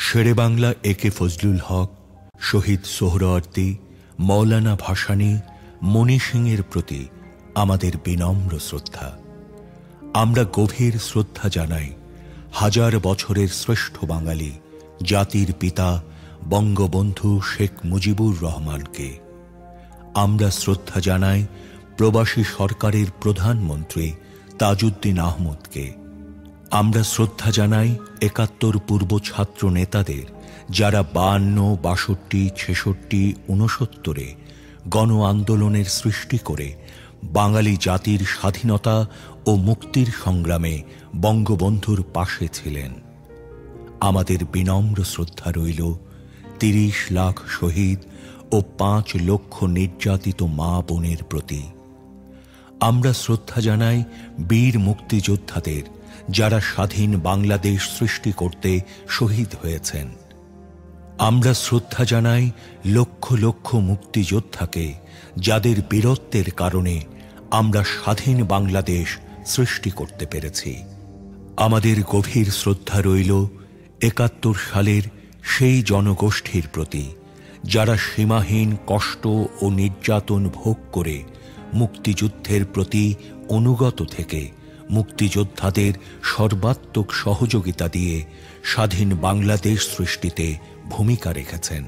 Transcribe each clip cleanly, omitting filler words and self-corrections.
শেরে বাংলা একে ফজলুল হক, শহীদ সোহরাওয়ার্দী, মৌলানা ভাসানী, মণি সিংয়ের প্রতি আমাদের বিনম্র শ্রদ্ধা। আমরা গভীর শ্রদ্ধা জানাই হাজার বছরের শ্রেষ্ঠ বাঙালি জাতির পিতা বঙ্গবন্ধু শেখ মুজিবুর রহমানকে। আমরা শ্রদ্ধা জানাই প্রবাসী সরকারের প্রধানমন্ত্রী তাজউদ্দিন আহমদকে। আমরা শ্রদ্ধা জানাই ৭১ পূর্ব ছাত্র নেতাদের, যারা ৫২, ৬২, ৬৬, ৬৯-এ গণ আন্দোলনের সৃষ্টি করে বাঙালি জাতির স্বাধীনতা ও মুক্তির সংগ্রামে বঙ্গবন্ধুর পাশে ছিলেন। আমাদের বিনম্র শ্রদ্ধা রইল ৩০ লাখ শহীদ ও ৫ লক্ষ নির্যাতিত মা বোনের প্রতি। আমরা শ্রদ্ধা জানাই বীর মুক্তিযোদ্ধাদের, যারা স্বাধীন বাংলাদেশ সৃষ্টি করতে শহীদ হয়েছেন। আমরা শ্রদ্ধা জানাই লক্ষ লক্ষ মুক্তিযোদ্ধাকে, যাদের বীরত্বের কারণে আমরা স্বাধীন বাংলাদেশ সৃষ্টি করতে পেরেছি। আমাদের গভীর শ্রদ্ধা রইল ৭১ সালের সেই জনগোষ্ঠীর প্রতি, যারা সীমাহীন কষ্ট ও নির্যাতন ভোগ করে মুক্তিযুদ্ধের প্রতি অনুগত থেকে মুক্তিযোদ্ধাদের সর্বাত্মক সহযোগিতা দিয়ে স্বাধীন বাংলাদেশ সৃষ্টিতে ভূমিকা রেখেছেন।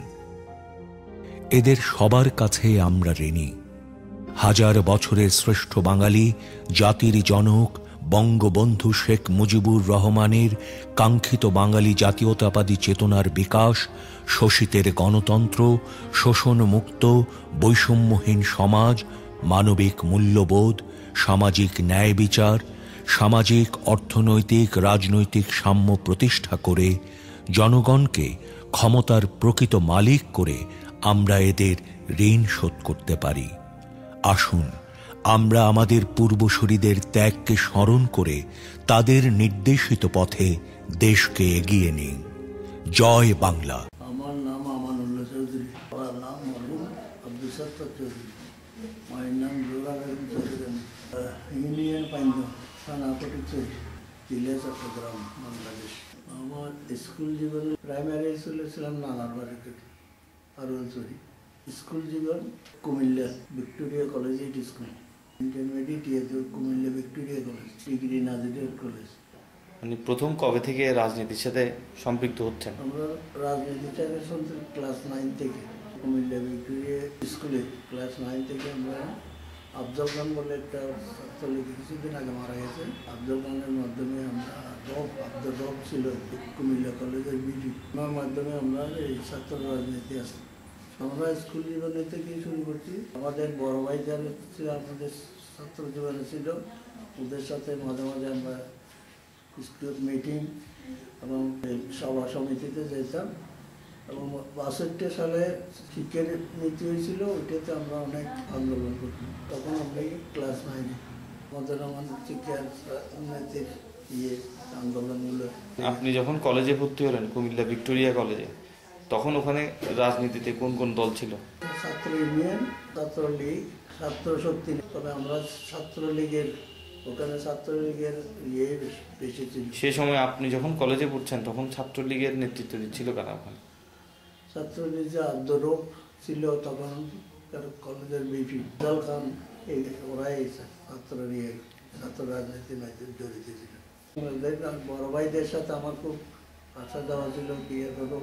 এদের সবার কাছে আমরা ঋণী। হাজার বছরের শ্রেষ্ঠ বাঙালি জাতির জনক বঙ্গবন্ধু শেখ মুজিবুর রহমানের কাঙ্ক্ষিত বাঙালি জাতীয়তাবাদী চেতনার বিকাশ, শোষিতের গণতন্ত্র, শোষণমুক্ত বৈষম্যহীন সমাজ, মানবিক মূল্যবোধ, সামাজিক ন্যায় বিচার, সামাজিক অর্থনৈতিক রাজনৈতিক সাম্য প্রতিষ্ঠা করে জনগণকে ক্ষমতার প্রকৃত মালিক করে আমরা এদের ঋণ শোধ করতে পারি। আসুন আমরা আমাদের পূর্বসূরীদের ত্যাগকে স্মরণ করে তাদের নির্দেশিত পথে দেশকে এগিয়ে নিই। জয় বাংলা। আমার নাম আমানুল্লাহ চৌধুরী, আমার নাম মরহুম আব্দুল সত্তার চৌধুরী, মায়ের নাম জোরা বেগম চৌধুরী, ইউনিয়ন পাইন্দ, থানা ফটিকছড়ি, জেলা চট্টগ্রাম, বাংলাদেশ। আমার স্কুল জীবন প্রাইমারি স্কুলে ছিলাম নানার বাড়িতে আরুলচুরি। স্কুল জীবন Comilla Victoria college school, intermediate Comilla Victoria college, degree নাজিরের কলেজ। মানে প্রথম কবে থেকে রাজনীতির সাথে সম্পৃক্ত হচ্ছেন? আমরা রাজনীতির সাথে শুনছি ক্লাস 9 থেকে। কুমিল্লা ভিক্টোরিয়া স্কুলে ক্লাস 9 থেকে আমরা আফজল খান বলে একটা ছাত্রলীগ কিছুদিন আগে মারা গেছে, আফজল খানের মাধ্যমে আমরা আব্দুল রব ছিল কুমিল্লা কলেজের বিডি, ওনার মাধ্যমে আমরা এই ছাত্র রাজনীতি আসি। আমরা স্কুল জীবনে থেকে শুরু করছি। আমাদের বড় ভাই যারা ছিল আমাদের ছাত্র জীবনে ছিল, ওদের সাথে মাঝে মাঝে আমরা স্কুল মিটিং এবং সভা সমিতিতে যেতাম। এবং ৬২ সালে শিক্ষার নীতি হয়েছিল, ওইটাতে আমরা অনেক আন্দোলন করতাম। তখন আমরা ক্লাস 9-এ আমাদের শিক্ষার নীতির আন্দোলনগুলো। আপনি যখন কলেজে ভর্তি হলেন কুমিল্লা ভিক্টোরিয়া কলেজে, তখন ওখানে রাজনীতিতে কোন কোন দল ছিল? ছাত্র ইউনিয়ন, ছাত্রলীগ, ছাত্র শক্তি। তবে আমরা ছাত্রলীগের ওখানে ছাত্রলীগের বেশি ছিল। সে সময় আপনি যখন কলেজে পড়ছেন তখন ছাত্রলীগের নেতৃত্ব দিচ্ছিল কারা ওখানে? ছাত্রলীগ যে আব্দুর রব ছিল তখন কলেজের বিপি আফজল খান, ওরাই ছাত্র রাজনীতির জড়িত ছিল। বড় ভাইদের সাথে আমার খুব আশা দেওয়া ছিল, বিয়ে করো,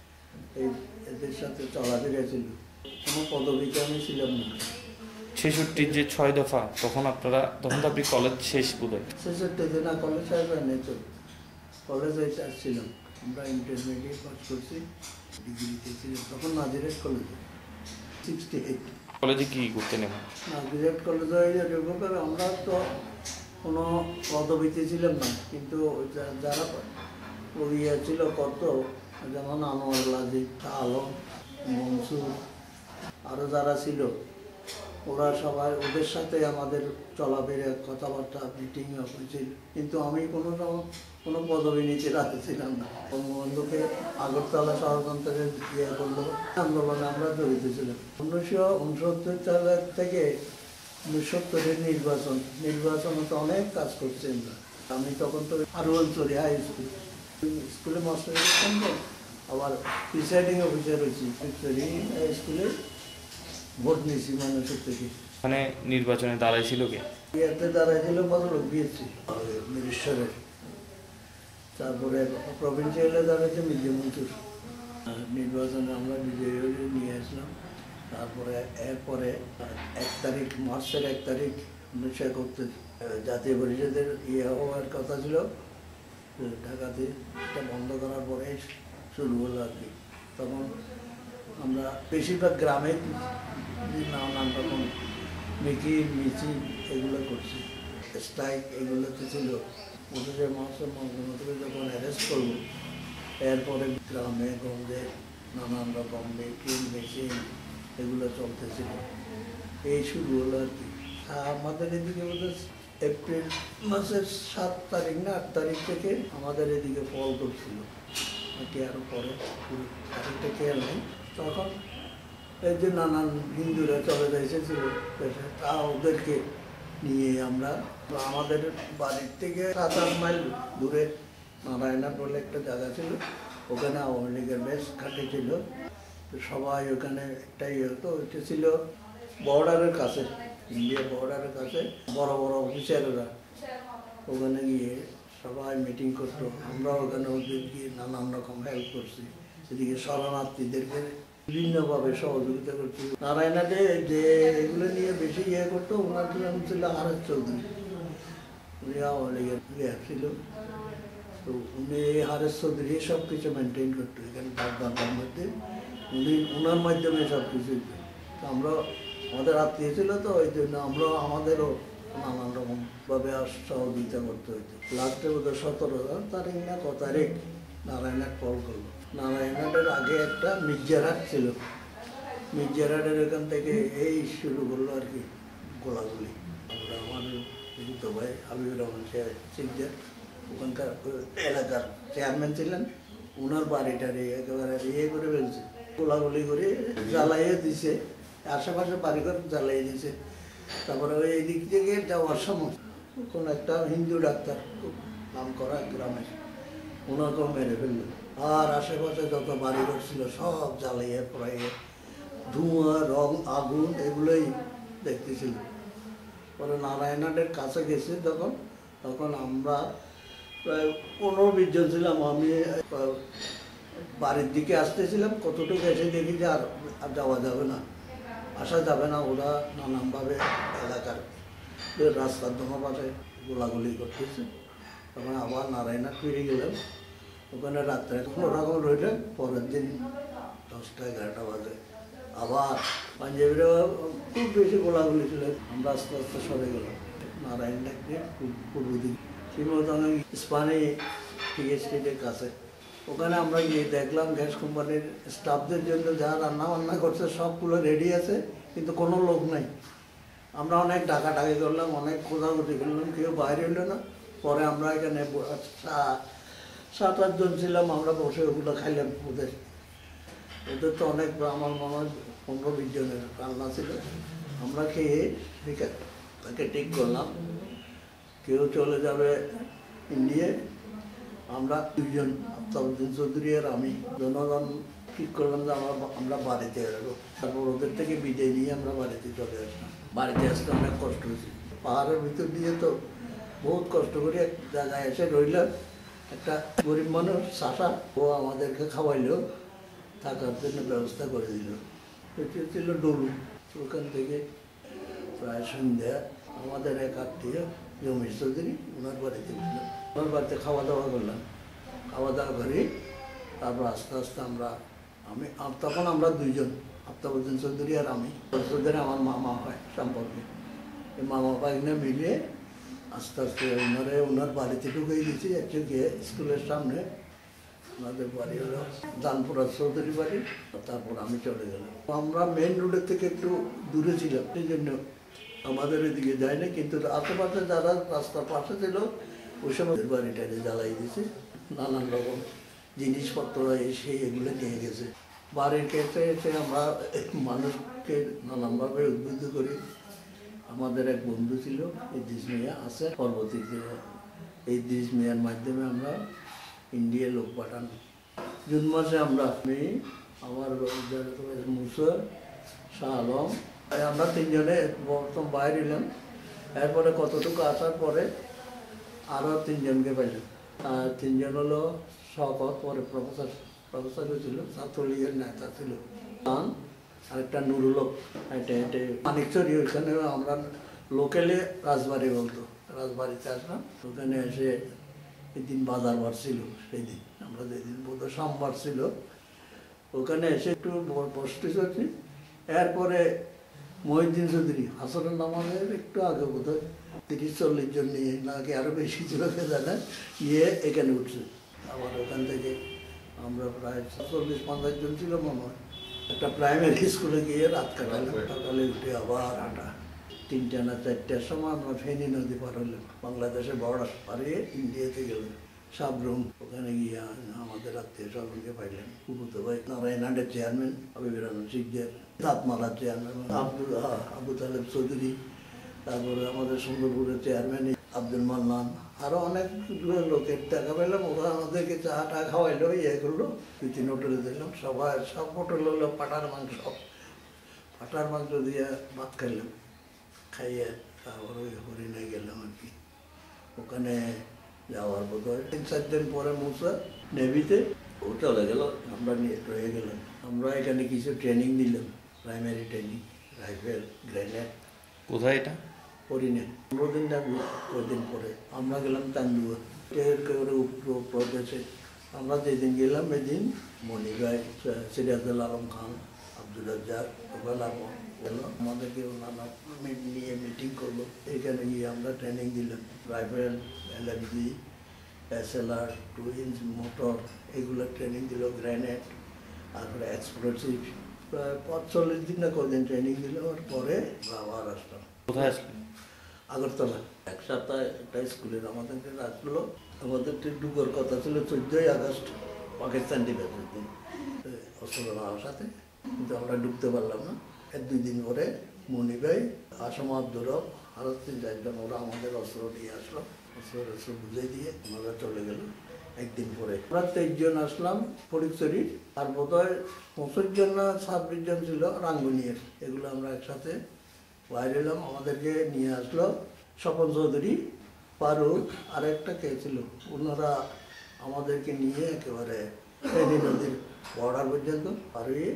এদের সাথে চলাফেরা ছিল। কোনো পদবিতে আমি ছিলাম না। ৬৬ যে ৬ দফা, তখন তো আপনি কলেজ শেষ বোধহয়? ৬৬ না, কলেজ শেষ হয় নাই তো, কলেজে ছিলাম। আমরা ইন্টারমিডিয়েট পাস করছি, ডিগ্রিতে ছিলাম তখন নাজিরেট কলেজে। 68 কলেজে কি করতে নেবেন? নাজিরেট কলেজে আমরা তো কোনো পদবিতে ছিলাম না, কিন্তু যারা পড়িয়া ছিল কত, যেমন আনোয়ার লাজিব, আলম, মনসুর, আরও যারা ছিল, ওরা সবাই ওদের সাথে আমাদের চলাফেরা কথাবার্তা মিটিং হয়েছিল। কিন্তু আমি কোনো পদবি নিচে রাখতে ছিলাম না। বঙ্গবন্ধুকে আগরতলা ষড়যন্ত্রের করলো আন্দোলনে আমরা জড়িত ছিলাম। 1969 সাল থেকে 1970-এর নির্বাচনে তো অনেক কাজ করছি আমরা। আমি তখন তো আরুলচুরি হাই স্কুলে মাস্টার করতাম, তো আবার প্রিসাইডিং অফিসার হয়েছি ভিক্টোরি স্কুলে, ভোট নিয়েছি মানুষের থেকে। মানে নির্বাচনে দাঁড়াইছিল কে? ইয়াতে দাঁড়াইছিল ভদ্রলোক বিএসসি মিনিস্টারের, তারপরে প্রভিন্সিয়ালে দাঁড়াইছে মির্জা মনসুর। নির্বাচনে আমরা বিজয়ী হয়ে নিয়ে আসলাম। তারপরে এরপরে 1 তারিখ, মার্চের 1 তারিখ 1971 জাতীয় পরিষদের হওয়ার কথা ছিল ঢাকাতে, এটা বন্ধ করার পরে শুরু হলো আর কি। তখন আমরা বেশিরভাগ গ্রামে নানান রকম মিছিল মিছিল এগুলো করছি, স্ট্রাইক এগুলোতে ছিল। 25 মার্চের মুখ্যমন্ত্রী যখন অ্যারেস্ট করবো, এরপরে গ্রামে গঞ্জে নানান রকম মিটিং মিছিল এগুলো চলতেছিল। এই শুরু হলো আর কি। আমাদের এদিকে বোধহয় এপ্রিল মাসের 7 তারিখ না 8 তারিখ থেকে আমাদের এদিকে ফল করছিল, নাকি আরও পরে পুরো তারিখটা খেয়াল নেই। তখন এই যে নানান হিন্দুরা চলে যাইছিল দেশে, তা ওদেরকে নিয়ে আমরা, আমাদের বাড়ির থেকে 7-8 মাইল দূরে নারায়ণাট বলে একটা জায়গা ছিল, ওখানে আওয়ামী লীগের বেশ ঘাঁটি ছিল। সবাই ওখানে একটা হতো, ওইটা ছিল বর্ডারের কাছে, ইন্ডিয়া বর্ডারের কাছে। বড় বড় অফিসাররা ওখানে গিয়ে সবাই মিটিং করতো, আমরা ওখানে ওদের গিয়ে নানান রকম হেল্প করছি। এদিকে শরণার্থীদেরকে বিভিন্নভাবে সহযোগিতা করছি। নারায়ণাটে যে এগুলো নিয়ে বেশি করতো, ওনার নাম ছিল আর.এস. চৌধুরী, উনি আওয়ামী লীগের লিডার ছিল। তো উনি আর.এস. চৌধুরী সব কিছু মেনটেন করতো এখানে বাগদার মধ্যে, ওনার মাধ্যমে সব কিছু। আমরা আমাদের আত্মীয় ছিল তো, ওই জন্য আমরা আমাদেরও নানান রকমভাবে সহযোগিতা করতে হইতো। লাস্টে বোধহয় 17 তারিখ না ক তারিখ নারায়ণাট ফল করলো। নারায়ণাটের আগে একটা মির্জারহাট ছিল, মির্জারহাটের এখান থেকে এই শুরু করলো আর কি গোলাগুলি। আমরা আমার যুক্ত ভাই হাবিবুর রহমান সিকদার ওখানকার এলাকার চেয়ারম্যান ছিলেন, ওনার বাড়িটারে একেবারে করে ফেলছে, গোলাগুলি করে জ্বালাইয়ে দিছে, আশেপাশে বাড়িঘর জ্বালিয়ে দিছে। তারপরে ওই এই দিক থেকে যাওয়ার সময় কোনো একটা হিন্দু ডাক্তার, খুব নাম করা গ্রামের, ওনাকেও মেরে ফেললো। আর আশেপাশে যত বাড়িঘর ছিল সব জ্বালিয়ে পড়াইয়ে, ধোঁয়া রং আগুন এগুলোই দেখতেছিল। পরে নারায়ণাটের কাছে গেছে তখন, তখন আমরা প্রায় 15-20 জন ছিলাম। আমি বাড়ির দিকে আসতেছিলাম, কতটুকু এসে দেখি যে আর যাওয়া যাবে না, আসা যাবে না। ওরা নানানভাবে এলাকার রাস্তার দোনো পাশে গোলাগুলি করতেছে। তখন আবার নারায়ণাট ফিরে গেলাম, ওখানে রাত্রে কোনো রকম রইলে পরের দিন 10টা-11টা বাজে আবার পাঞ্জাবিরা খুব বেশি গোলাগুলি ছিল। আমরা আস্তে আস্তে সরে গেলাম নারায়ণাট দিয়ে পূর্ব দিকে, শ্রীমতঙ্গ ইস্পানি টিএসটির কাছে। ওখানে আমরা গিয়ে দেখলাম গ্যাস কোম্পানির স্টাফদের জন্য যা রান্না বান্না করছে সবগুলো রেডি আছে, কিন্তু কোনো লোক নাই। আমরা অনেক ডাকাডাকি করলাম, অনেক খোঁজাখুঁজি করলাম, কেউ বাইরে হলো না। পরে আমরা এখানে 7-8 জন ছিলাম, আমরা বসে ওগুলো খাইলাম। ওদের তো অনেক, আমার মনে হয় 15-20 জনের রান্না ছিল। আমরা খেয়ে তাকে ঠিক করলাম, কেউ চলে যাবে ইন্ডিয়া। আমরা 2 জন, আফতাবউদ্দিন চৌধুরী আর আমি, জনগণ ঠিক করলাম যে আমরা বাড়িতে আসবো। তারপর ওদের থেকে বিদায় নিয়ে আমরা বাড়িতে চলে আসলাম। বাড়িতে আসতে অনেক কষ্ট হয়েছে, পাহাড়ের ভিতর দিয়ে তো বহুত কষ্ট করে এক জায়গায় এসে রইলাম। একটা গরিব মানুষ চাষা, ও আমাদেরকে খাওয়াইলো, থাকার জন্য ব্যবস্থা করে দিল। এটি ছিল ডলু। ওখান থেকে প্রায় সন্ধ্যা আমাদের এক আত্মীয় জমির চৌধুরী, ওনার বাড়িতে উঠলাম। ওনার বাড়িতে খাওয়া দাওয়া করলাম, খাওয়া দাওয়া করে তারপর আস্তে আস্তে তখন আমরা 2 জন, আফতাবউদ্দিন চৌধুরী আর আমি। চৌধুরী আমার মামা হয় সম্পর্কে, এই মামা ভাইনে মিলিয়ে আস্তে আস্তে ওনার বাড়িতে ঢুকিয়ে দিয়েছি। একটু গিয়ে স্কুলের সামনে ওনাদের বাড়ি হলো দানপুরা চৌধুরী বাড়ি। তারপর আমি চলে গেলাম। আমরা মেন রোডের থেকে একটু দূরে ছিলাম, সেই জন্য আমাদের এদিকে যায় না, কিন্তু আশেপাশে যারা রাস্তার পাশে ছিল ওই সময় বাড়িটাকে জ্বালাই দিয়েছে। নানান রকম জিনিসপত্র এসে এগুলো নিয়ে গেছে। বাড়ির ক্ষেত্রে এসে আমরা মানুষকে নানানভাবে উদ্বুদ্ধ করি। আমাদের এক বন্ধু ছিল ইদ্রিস মিয়া, আছে পরবর্তীতে এই ইদ্রিস মিয়ার মাধ্যমে আমরা ইন্ডিয়া লোক পাঠান জুন মাসে আমরা আমি আমার মুসা শাহ আলম আমরা তিনজনে প্রথম বাইরে এলাম। এরপরে কতটুকু আসার পরে আরও তিনজনকে পাইলাম। আর তিনজন হলো শওকত, পরে প্রফেসর ছিল, ছাত্রলীগের নেতা ছিল, আরেকটা নুরুল হক, এটা মানিকচুরি। ওইখানে আমরা লোকালে রাজবাড়ি বলতো, রাজবাড়িতে আসলাম। ওখানে এসে এদিন বাজার বার ছিল, সেই দিন আমরা যেদিন বোধহয় সোমবার ছিল, ওখানে এসে একটু বসতে চলছি। এরপরে মহিউদ্দিন চৌধুরী হাসনের নামাজের একটু আগে বোধহয় 30-40 জন নিয়ে, নাকি আরও বেশি ছিল জানে, নিয়ে এখানে উঠছে। আবার ওখান থেকে আমরা প্রায় 40-50 জন ছিল মনে হয়। একটা প্রাইমারি স্কুলে গিয়ে রাত কাটালাম। সকালে উঠে আবার হাঁটা, 3টা না 4টার সময় আমরা ফেনী নদী পার হলাম, বাংলাদেশের বর্ডার পাড়িয়ে ইন্ডিয়াতে গেলাম সাবরুম। ওখানে গিয়ে আমাদের আত্মীয় স্বজনকে পাইলেন। কুকুতো ভাই নারায়ণহাটের চেয়ারম্যান হাবিবুর রহমান শিকদার, তাঁতমালার চেয়ারম্যান আবু তালেব চৌধুরী, তারপরে আমাদের সুন্দরপুরের চেয়ারম্যান আব্দুল মান্নান, আরও অনেক লোকের দেখা পেলাম। ওরা আমাদেরকে চা টা খাওয়াইলো, ইয়ে করলো। 2-3 হোটেলে দিলাম। সব হোটেল হলো পাঠার মাংস দিয়ে ভাত খাইলাম। খাইয়ে তারপরে ওই হরিণে গেলাম আর কি। ওখানে যাওয়ার বোধহয় 3-4 দিন পরে মুসা নেভিতে ও চলে গেল, আমরা নিয়ে রয়ে গেলাম। আমরা এখানে কিছু ট্রেনিং দিলাম, প্রাইমারি ট্রেনিং, রাইফেল, গ্রেনেড। কোথায় এটা? হরিণে 15 দিন থাকবো। কয়েকদিন পরে আমরা গেলাম চান্দুয়া, একেবারে প্রদেশে। আমরা যেদিন গেলাম এদিন মনিভাই, সিরাজুল আলম খান, আব্দুল রাজ্জাক, গেল আমাদেরকে ওনারা নিয়ে মিটিং করলো। এখানে গিয়ে আমরা ট্রেনিং দিলাম, rifle, LMG, SLR, 2 inch mortar, এগুলো ট্রেনিং দিল, গ্রেনেড, তারপরে এক্সপ্লোসিভ। প্রায় 45 দিন না কদিন ট্রেনিং দিল। আর পরে আবার আসলাম। কোথায় আসলেন? আগরতলা। এক সপ্তাহ একটা স্কুলের আমাদেরকে রাখলো। আমাদের ঢুকার কথা ছিল 14ই আগস্ট, পাকিস্তান দিবসের দিন, অস্ত্র নেওয়ার সাথে, কিন্তু আমরা ঢুকতে পারলাম না। 2 দিন পরে মনি ভাই, আসাম আব্দুর রব, আরও 3-4 জন ওরা আমাদের অস্ত্র দিয়ে আসলো। অস্ত্র বুঝিয়ে দিয়ে আমরা চলে গেল। 1 দিন পরে আমরা 23 জন আসলাম ফটিকছড়ির, আর বোধহয় 25 জন না 26 জন ছিল রাঙ্গুনিয়ার। এগুলো আমরা একসাথে বাইরে এলাম। আমাদেরকে নিয়ে আসলো স্বপন চৌধুরী, ফারুক, আরেকটা কে ছিল, ওনারা আমাদেরকে নিয়ে একেবারে ফেনী নদীর বর্ডার পর্যন্ত পারিয়ে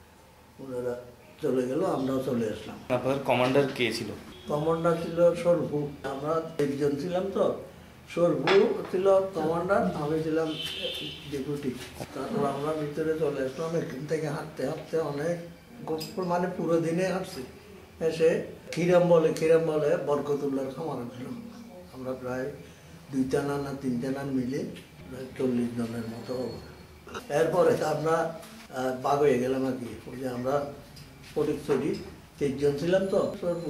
ওনারা চলে গেল। আমরাও চলে আসলাম। আপনাদের কমান্ডার কে ছিল? কমান্ডার ছিল সরফু। আমরা 1 জন ছিলাম তো, সরফু ছিল কমান্ডার, আমি ছিলাম ডেপুটি। তারপর আমরা ভিতরে চলে আসলাম। এখান থেকে হাঁটতে হাঁটতে অনেক, মানে পুরো দিনে হাঁটছি। এসে খিরাম বলে বরকতুল্লার খামার উঠলাম। আমরা প্রায় 2 টানা না 3 টানা মিলে প্রায় 40 জনের মতো। এরপরে আমরা বাগ হয়ে গেলাম আর কি। ওই যে আমরা ফটিকছড়ি 23 জন ছিলাম তো,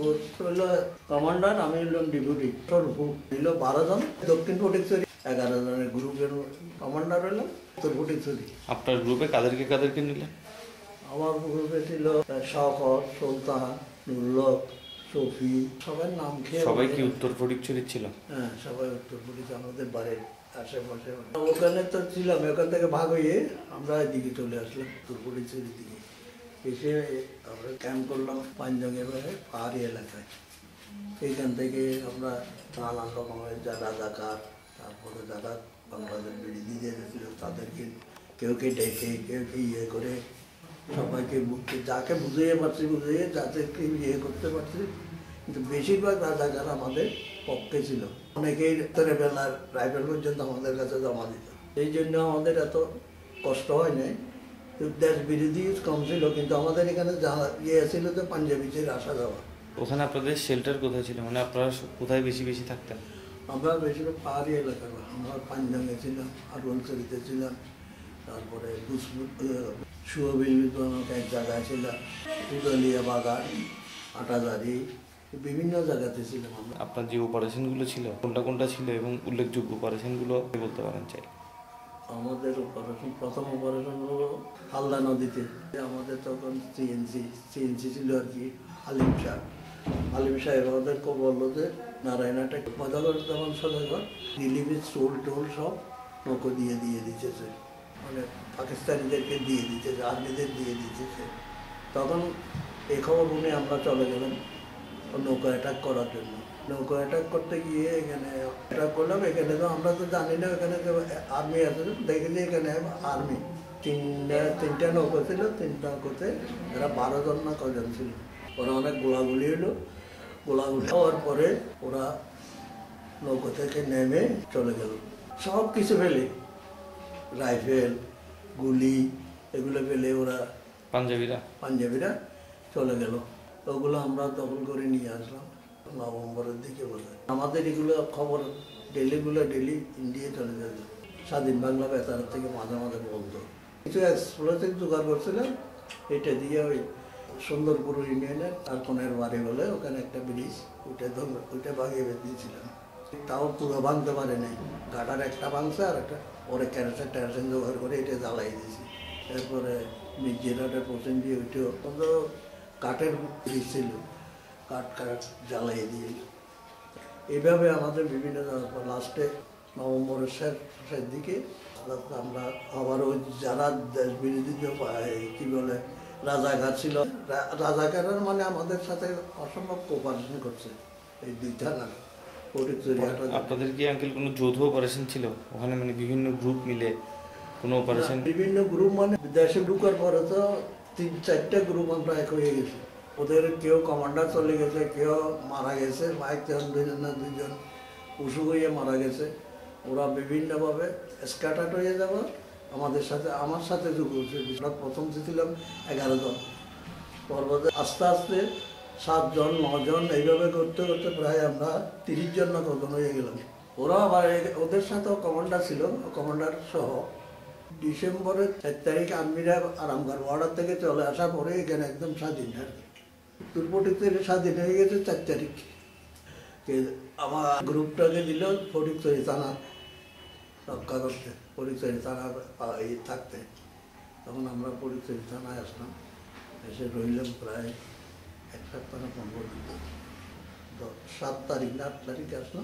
হইল কমান্ডার, আমি হইলাম ডেপুটি, সরফু হইল 12 জন, দক্ষিণ ফটিকছড়ি 11 জনের গ্রুপের কমান্ডার হইলাম উত্তর ফটিকছড়ি। আপনার গ্রুপে কাদেরকে নিলেন? আমার গ্রুপে ছিল শওকত, সুলতান, নুরুল হক, শফি, সবার নাম খেয়ে। সবাই কি উত্তর ফটিকছড়ির ছিল? হ্যাঁ, সবাই উত্তর ফটিকছড়ি, আমাদের বাড়ির আশেপাশে। ওখানে তো ছিলাম, ওখান থেকে ভাগ হয়ে আমরা এদিকে চলে আসলাম, উত্তর ফটিকছড়ির দিকে। এসে আমরা ক্যাম্প করলাম পাঞ্জঙ্গের পাহাড়ি এলাকায়। এইখান থেকে আমরা নানান রকমের রাজাকার, তারপরে যারা বাংলাদেশ বিরোধী ছিল তাদেরকে কেউ ডেকে, কেউ ইয়ে করে, সবাইকে যাকে বুঝিয়ে পারছি যাদেরকে ইয়ে করতে পারছি। কিন্তু বেশিরভাগ রাজাকার আমাদের পক্ষে ছিল। অনেকেই বেলার রাইফেল পর্যন্ত আমাদের কাছে জমা দিত। এই জন্য আমাদের এত কষ্ট হয় নাই। দেশ বিরোধী কম ছিল, কিন্তু আমাদের এখানে যা ইয়ে ছিল যে পাঞ্জাবিদের আসা যাওয়া। ওখানে আপনাদের শেল্টার কোথায় ছিল, মানে আপনারা কোথায় বেশি থাকতেন? আমরা বেশিরভাগ পাহাড়ি এলাকায়, আমরা পাঞ্জাঙ্গে ছিলাম, আরুলচরিতে ছিলাম, তারপরে সুবিল এক জায়গায় ছিলাম, উদালিয়া বাগান, আটাজারি, বিভিন্ন জায়গাতে ছিলাম আমরা। আপনার যে অপারেশনগুলো ছিল কোনটা ছিল এবং উল্লেখযোগ্য অপারেশনগুলো বলতে পারেন চাই? আমাদের প্রথম অপারেশন হলো হালদা নদীতে। আমাদের তখন সিএনসি ছিল আর কি। আলিম সাহেব আমাদেরকে বললো যে নারায়ণহাটে মজাগর, যেমন সজাগর রিলিফের টোল সব নৌকো দিয়ে দিতেছে। মানে পাকিস্তানিদেরকে দিয়ে দিতে, আর্মিদের দিয়ে দিতেছে। তখন এই খবর শুনে আমরা চলে গেলাম নৌকা অ্যাটাক করার জন্য। নৌকা অ্যাটাক করতে গিয়ে এখানে অ্যাটাক করলাম। এখানে তো আমরা তো জানি না এখানে যে আর্মি আছে, দেখে যে এখানে আর্মি তিনটা নৌকা ছিল, তিনটা নৌকাতে এরা 12 জন না কজন ছিল। ওরা অনেক গোলাগুলি হলো, গোলাগুলি হওয়ার পরে ওরা নৌকা থেকে নেমে চলে গেল সব কিছু ফেলে, রাইফেল গুলি এগুলো ফেলে ওরা পাঞ্জাবিরা চলে গেল। ওগুলো আমরা দখল করে নিয়ে আসলাম নভেম্বরের দিকে বলে। আমাদের এগুলো খবর ডেলি ইন্ডিয়া চলে যেত। স্বাধীন বাংলা বেতার থেকে মাঝে মাঝে বলতো। কিছু এক্সপ্লোসিভ জোগাড় করছিলাম, এটা দিয়ে ওই সুন্দরপুর ইউনিয়নের তারকনের বাড়ি বলে ওখানে একটা ব্রিজ, ওইটা ভাঙিয়ে দিয়েছিলাম। তাও পুরো ভাঙতে পারে নাই, গাটার একটা ভাঙছে আর একটা পরে ক্যারেসেন জোগাড় করে এটা জ্বালাই দিয়েছি। এরপরে মির্জিরাটের পশ্চিম দিয়ে ওইটাও অন্ত কাঠের ব্রিজ ছিল, কাঠ জ্বালাই দিয়ে। এইভাবে আমাদের বিভিন্ন লাস্টে নভেম্বরের শেষের দিকে আমরা আবার ওই যারা দেশ বিরোধী কি বলে রাজাকার ছিল, রাজাকারের মানে আমাদের সাথে অসম্ভব কোঅপারেশন করছে এই দুই থানা। আপনাদের কি আঙ্কেল কোনো যৌথ অপারেশন ছিল ওখানে, মানে বিভিন্ন গ্রুপ মিলে কোনো অপারেশন? বিভিন্ন গ্রুপ মানে দেশে ঢুকার পরে তো 3-4টা গ্রুপ আমরা এক হয়ে গেছি। ওদের কেউ কমান্ডার চলে গেছে, কেউ মারা গেছে, দুজন উসু হয়ে মারা গেছে। ওরা বিভিন্নভাবে স্ক্যাটার্ড হয়ে যাবে। আমার সাথে যোগ করছে। প্রথম ছিলাম 11 জন, পর্বতে আস্তে আস্তে 7 জন 9 জন এইভাবে করতে করতে প্রায় আমরা 30 জন না কজন হয়ে গেলাম। ওরা আবার ওদের সাথেও কমান্ডার ছিল, কমান্ডার সহ। ডিসেম্বরের 4 তারিখ আর্মিরা আরামগড় বর্ডার থেকে চলে আসার পরে এখানে একদম স্বাধীন আর কি। উত্তরপট্টিতে স্বাধীন হয়ে গেছে 4 তারিখ। আমার গ্রুপটাকে দিল ফটিকছড়ি থানা রক্ষা করতে, ফটিকছড়ি থানা থাকতে। তখন আমরা ফটিকছড়ি থানায় আসলাম, এসে রইলাম প্রায় 1 সপ্তাহ না 15 দিন। 7 তারিখ না 8 তারিখে আসলাম।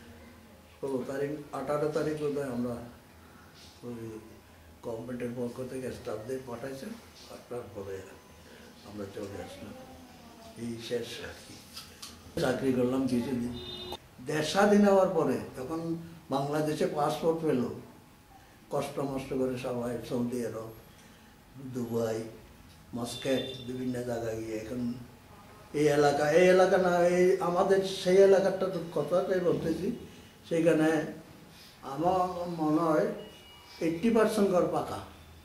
16 তারিখ 18 তারিখ বোধহয় আমরা ওই গভর্নমেন্টের পক্ষ থেকে স্টাফদের পাঠাইছে, পাঠার পরে আমরা চলে আসলাম। এই শেষ আর কি। চাকরি করলাম কিছুদিন। দেশ স্বাধীন হওয়ার পরে যখন বাংলাদেশে পাসপোর্ট পেল, কষ্ট মষ্ট করে সবাই সৌদি আরব, দুবাই, মস্কেট বিভিন্ন জায়গায় গিয়ে এখন এই এলাকা না, এই আমাদের সেই এলাকাটা কথাটাই বলতেছি। সেখানে আমার মনে হয় 80% ঘর পাকা।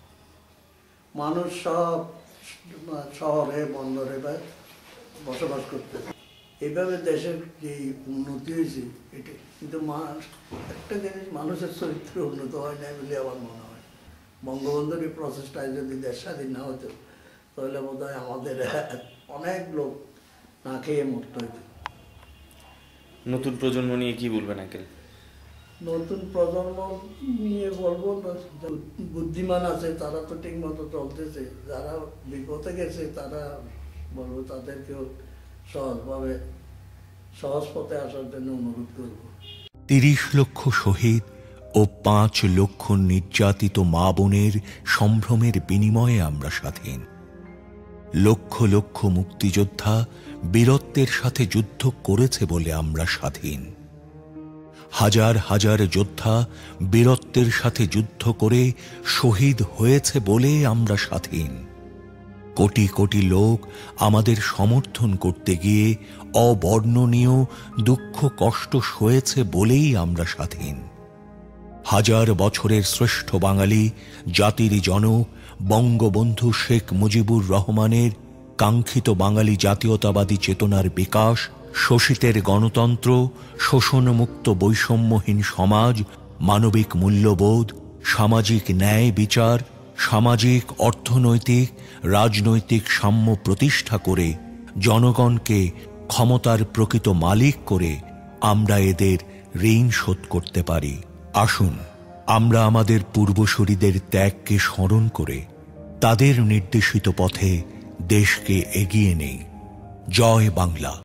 মানুষ সব শহরে বন্দরে বা বসবাস করতেছে। এইভাবে দেশের যে উন্নতি হয়েছে এটা কিন্তু একটা জিনিস, মানুষের চরিত্র উন্নত হয় না বলে আমার মনে হয়। বঙ্গবন্ধুর এই প্রচেষ্টায় যদি দেশ স্বাধীন না হতো তাহলে বোধ হয় আমাদের অনেক লোক না খেয়ে মরতে হইত। নতুন প্রজন্ম নিয়ে কি বলবেন আঙ্কেল? নতুন প্রজন্ম নিয়ে বলবো, বুদ্ধিমান আছে তারা তো ঠিক মতো চলতেছে। যারা বিপদে গেছে তারা বলবো তাদেরকেও সহজ পথে আসার জন্য অনুরোধ করব। 30 লক্ষ শহীদ ও 5 লক্ষ নির্যাতিত মা বোনের সম্ভ্রমের বিনিময়ে আমরা স্বাধীন। লক্ষ লক্ষ মুক্তিযোদ্ধা বীরত্বের সাথে যুদ্ধ করেছে বলে আমরা স্বাধীন। হাজার হাজার যোদ্ধা বীরত্বের সাথে যুদ্ধ করে শহীদ হয়েছে বলে আমরা স্বাধীন। কোটি কোটি লোক আমাদের সমর্থন করতে গিয়ে অবর্ণনীয় দুঃখ কষ্ট সয়েছে বলেই আমরা স্বাধীন। হাজার বছরের শ্রেষ্ঠ বাঙালি জাতির জনক বঙ্গবন্ধু শেখ মুজিবুর রহমানের কাঙ্ক্ষিত বাঙালি জাতীয়তাবাদী চেতনার বিকাশ, শোষিতের গণতন্ত্র, শোষণমুক্ত বৈষম্যহীন সমাজ, মানবিক মূল্যবোধ, সামাজিক ন্যায় বিচার, সামাজিক অর্থনৈতিক রাজনৈতিক সাম্য প্রতিষ্ঠা করে জনগণকে ক্ষমতার প্রকৃত মালিক করে আমরা এদের ঋণ শোধ করতে পারি। আসুন আমরা আমাদের পূর্বসূরীদের ত্যাগকে স্মরণ করে তাদের নির্দেশিত পথে দেশকে এগিয়ে নেই। জয় বাংলা।